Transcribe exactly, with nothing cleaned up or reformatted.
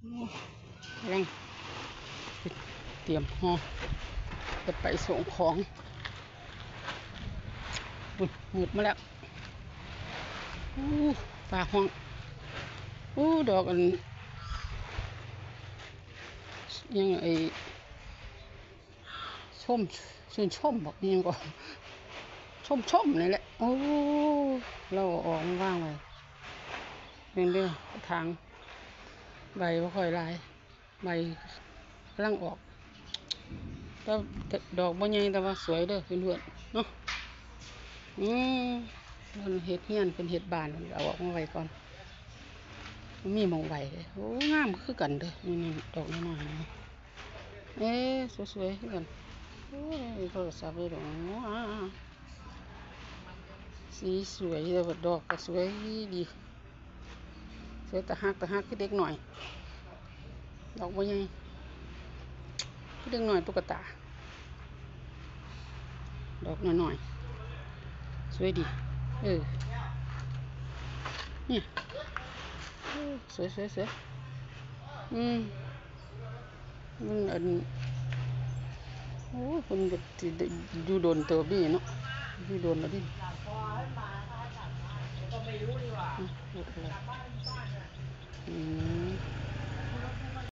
กำลังเตรียมห่อจะไปส่งของอุ้ยมืดมาแล้วอู้ป่าห้องอู้ดอกอันยังไอส้มชื่นชมบอกยังก็ชมชมนี่แหละโอ้เราออกว่างไว้เรื่องเรื่องทางใบไม่ค่อยลายใบกำลังออกแต่ดอกบ่ใหญ่แต่ว่าสวยเด้อเพื่อนๆเนาะอืมมันเห็ดเฮียนเป็นเห็ดบานเอาออกมาไว้ก่อนมีมองใบเลยโอ้งามคือกันเด้อนี่ดอกน้อยๆเอ๊ะสวยๆคือกันโอ้ยโทรศัพท์เลยดอกสีสวยแต่ว่าดอกก็สวยดีสวยตะฮักตะฮักคือเด็กหน่อยดอกบ่ใหญ่คือเด็กหน่อยตุ๊กตาดอกน้อยๆสวยดีเออเนี่ยสวยสวยสวยอืมมันอันโอ้คนก็อยู่โดนเติบดีเนาะอยู่โดนแล้วดิอืม